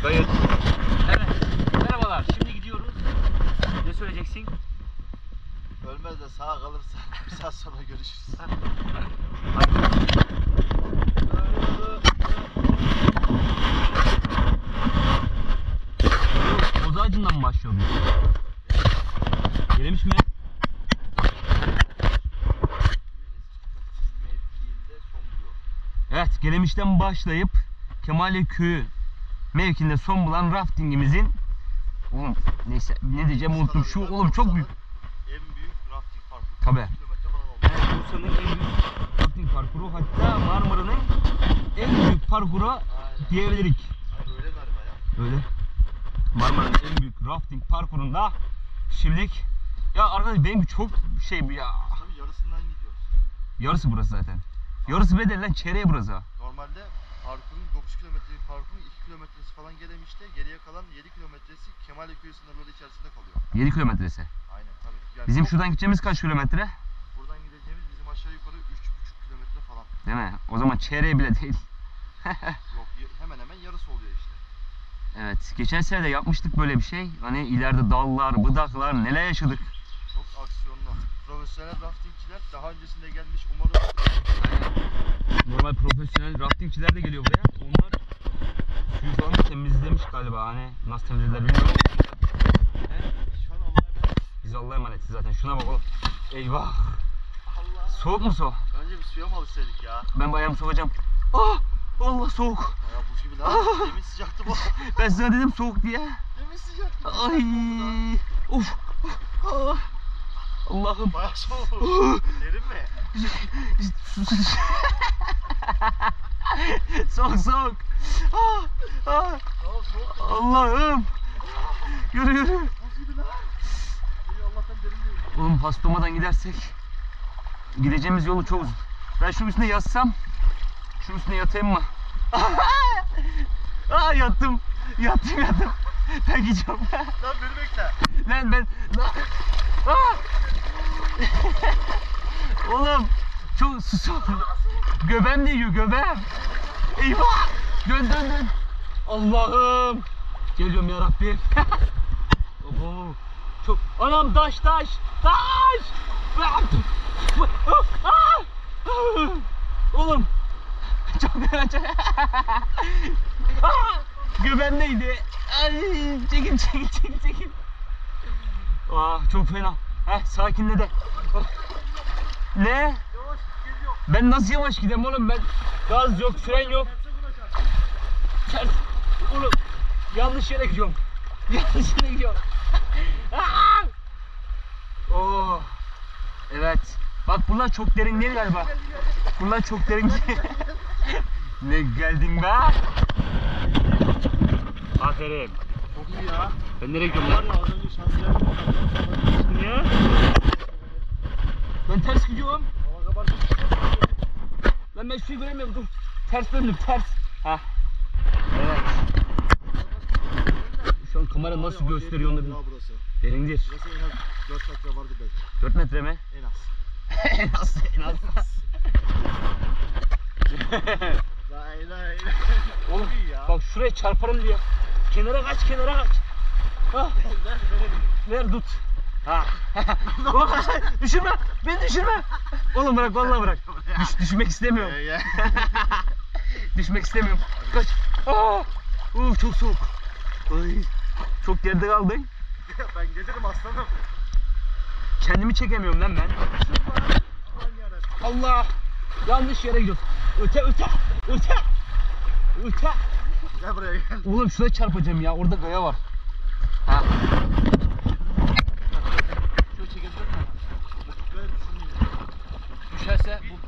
Kayıt. Evet. Merhabalar. Şimdi gidiyoruz. Ne söyleyeceksin? Ölmez de sağ kalırsa bir saat sonra görüşürüz. Bozacından mı başlıyor bu? Gelemiş mi? Evet, Gelemiş'ten başlayıp Kemaliye Köyü mevkinde son bulan raftingimizin oğlum neyse ne diyeceğim unuttum. Şu oğlum çok büyük. En büyük rafting parkuru. Tabii. Kilometre falan oldu. Evet, Bursa'nın en büyük rafting parkuru, hatta Marmara'nın en büyük parkuru Aynen. diyebilirik. Hayır, öyle galiba ya. Öyle. Marmara'nın en büyük rafting parkurunda şimdilik ya arkadaş benim çok şey bu ya. Tabii yarısından gidiyoruz. Yarısı burası zaten. Yarısı bedel lan, çeyreği burası. Normalde parkurun 9 kilometrelik parkurun 2 kilometresi falan Gelemiş'te, geriye kalan 7 kilometresi Kemaliye Köyü sınırları içerisinde kalıyor. 7 kilometresi. Aynen tabii. Yani Bizim çok- şuradan gideceğimiz kaç kilometre? buradan gideceğimiz bizim aşağı yukarı 3,5 kilometre falan. Değil mi? O zaman çeyreği bile değil. Yok, hemen hemen yarısı oluyor işte. Evet, geçen sene de yapmıştık böyle bir şey. Hani ileride dallar, bıdaklar, neler yaşadık. Çok aksiyonlu. Profesyonel raftingçiler daha öncesinde gelmiş, umarım. Normal profesyonel raftingçiler de geliyor buraya. Onlar suyu falan da temizlemiş galiba. Hani nasıl temizlediler bilmiyorum. Şu an Allah'a emanet. Biz Allah'a emanetiz zaten. Şuna bak oğlum. Eyvah. Allah. Soğuk mu su? Önce bir suya mı alışsaydık ya? Ben bu ayağımı sokacağım. Ah! Allah soğuk. Bayağı buz gibi lan. Demin sıcaktı bu. Ben sana dedim soğuk diye. Demin sıcaktı. Ay! Of! Ah! Allah'ım. Bayağı soğuk. Derin mi? Soğuk soğuk. Ah! Ah! Tamam soğuk. Allah'ım. Yürü yürü. Buz gibi lan. İyi Allah'tan derin değil. Oğlum Hastoma'dan gidersek gideceğimiz yolu çok uzun. Ben şunun üstüne yatsam, şunun üstüne yatayım mı? Aa yattım. Yattım. Ben gideceğim. Lan beni bekle. Lan ben... Aa! Oğlum çok su. Göbeğim değiyor, göbeğim. Eyvah! Dön. Allah'ım. Geliyorum ya Rabbim. Oho. Çok... Anam taş. Oğlum. Çok fena. Göbeğimdeydi. Ay, çekil. Ah çok fena. Sakinle de. Ne? Yavaş geliyor. Ben nasıl yavaş gideyim oğlum ben? Gaz yok, fren yok. Ters. Oğlum yanlış yere gidiyorum. Ah! Oh. Evet. Bak bunlar çok derin değil galiba. Bunlar çok derin değil. Ne geldin be? Aferin. Çok iyi ya. Ben nereye gidiyorum Var lan? ya az önce şanslı. Niye? Ben ters gidiyorum. Hava kabartı. Lan ben şurayı göremiyorum, dur. Ters döndüm, ters. Hah. Evet. Şu an kamera nasıl gösteriyor onu bilmiyorum. Burası. Derindir. Burası en az 4 metre vardı belki. 4 metre mi? En az. en az. Lay. Oğlum Çok iyi ya. bak şuraya çarparım diye. Kenara kaç. Ah. Ver tut. Ha. Düşürme. Beni düşürme. Oğlum bırak vallahi bırak. Düşmek istemiyorum. Düşmek istemiyorum. Kaç. Aa! Çok soğuk. Ay. Çok geride kaldın. Ben gelirim aslanım. Kendimi çekemiyorum lan ben. Allah! Yanlış yere gidiyoruz. Öte. Gel buraya gel. Oğlum şuraya çarpacağım ya. Orada gaya var. Ha. Şöyle çekebilir miyim? Böyle düşünmeyeyim. Düşerse bu.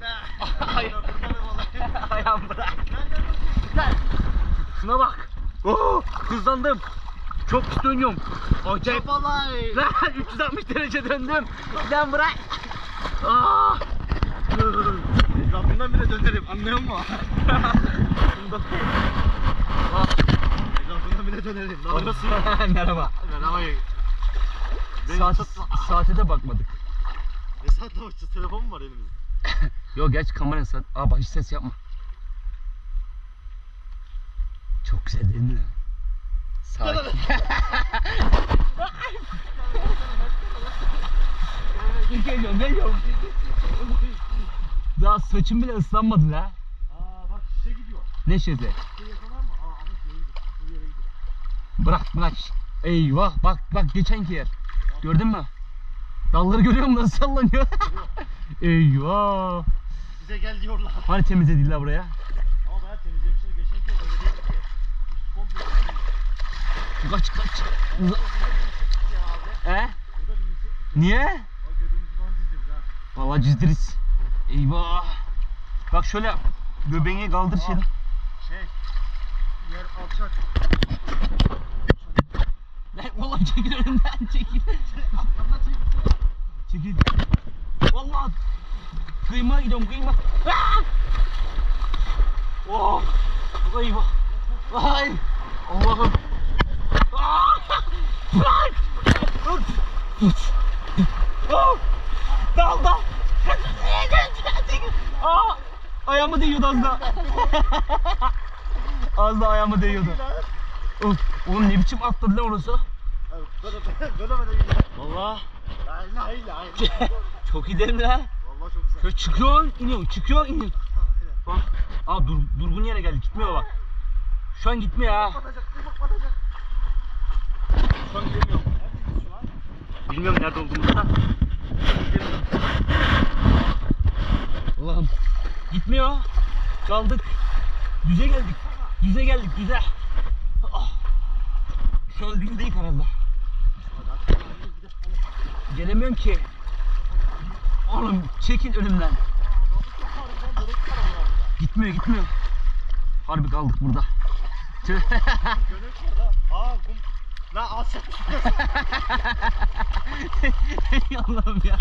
Ayağım bırak. Lan. Şuna bak. Oo, hızlandım. Çok pis dönüyorum. Acayip. Çapalay. Lan 360 derece döndüm. Lan bırak. Aa. Etrafından bile dönerim, anlıyor musun? Etrafından bile dönerim. Nasılsın? Merhaba. Merhaba. Saate de bakmadık. Ne saatle bakacağız? Telefon mu var elimizde? Yok gerçi kamera saat. Bak hiç ses yapma. Çok güzel değil mi? Sakin. Geliyorum. Daha saçım bile ıslanmadı la. Aa bak şişe gidiyor. Ne şişesi? Şişe yakalar mı? Aa ama şeye gidiyor. Bu yere gidiyor. Bırak. Eyvah bak geçenki yer. Gördün mü? Dalları görüyor musun nasıl sallanıyor? Eyvah. Bize gel diyorlar. Hani temizlediler la buraya? Ama bayağı temizlemişler. Geçenki yıl öyle değildi ki. Üst komple Kaç. ya abi. He? Burada bir yüksek bir Niye? Bak göbeğimizi falan dizdiririz ha. Vallahi cizdiriz. Eyvah. Bak şöyle göbeğini kaldır şimdi. Şey. Yer alçak. Lan oğlum çekil önümden çekil. Atlarına çekil. Çekil. Vallahi kıyma gidiyorum kıyma. Ah! Oh. Eyvah. Ay. Allah'ım. Ah! Bırak. Oh. Dal. Aa, ayağımı değiyordu az daha. Az daha ayağımı değiyordu. Of, oğlum ne biçim atladı lan orası? Böyle gidiyor. Vallahi La. çok iyi değil mi lan? Vallahi çok güzel. Şöyle çıkıyor, iniyor. Bak, aa durgun yere geldi, gitmiyor bak. Şu an gitmiyor ha. Batacak. Şu an gidemiyor. Neredeyiz şu an? Bilmiyorum nerede olduğumuzu da. Gidemiyorum. Allah'ım. Gitmiyor. Kaldık. Düze geldik. Düze. Ah. Şu an düzdeyiz herhalde. Gelemiyorum ki. Oğlum çekil önümden. Gitmiyor. Harbi kaldık burada. Gönül burada. Aa kum. La alçak. Ey Allah'ım ya.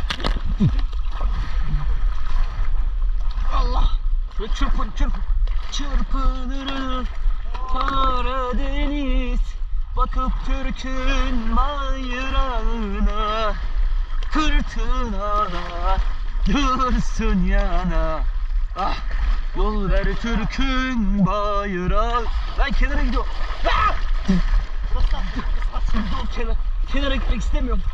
Allah. Şöyle çırpın. Çırpınır Karadeniz. Bakıp Türk'ün bayrağına. Fırtınalar dursun yana. Ah, yol ver Türk'ün bayrağı. Lan kenara gidiyor. Ah! Kenara gitmek istemiyorum.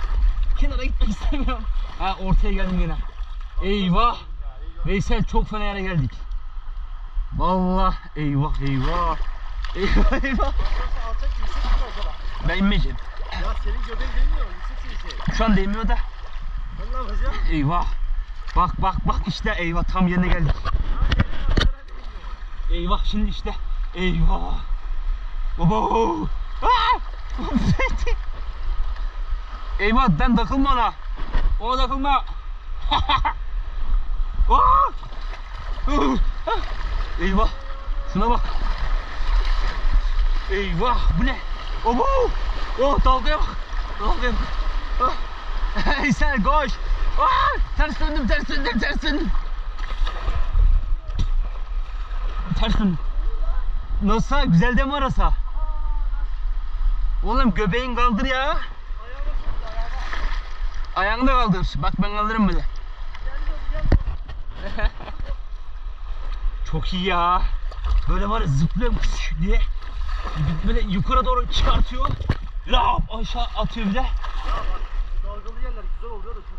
Ha ortaya geldim yine. Eyvah. Veysel çok fena yere geldik. Vallahi eyvah. Alçak yüksek mi o zaman? Ben inmeyeceğim. Ya senin göbeğin değmiyor. Yüksek şey. Şu an değmiyor da. Vallahi hocam. Eyvah. Bak işte eyvah tam yerine geldik. Eyvah şimdi işte. Eyvah. Baba. Ah! Eyvah ben takılma ona. Ona takılma. Ah! Eyvah. Şuna bak. Eyvah bu ne? Obo. Oh dalgaya bak. Ah. Hey sen koş. Ah! Ters döndüm. Nasıl? Güzel de mi arasa? Oğlum göbeğin kaldır ya. Ayağını da kaldır. Bak ben kaldırırım böyle. Çok iyi ya. Böyle var ya zıplıyor diye. Böyle yukarı doğru çıkartıyor. Lap aşağı atıyor bir de. Ya bak dalgalı yerler güzel oluyor da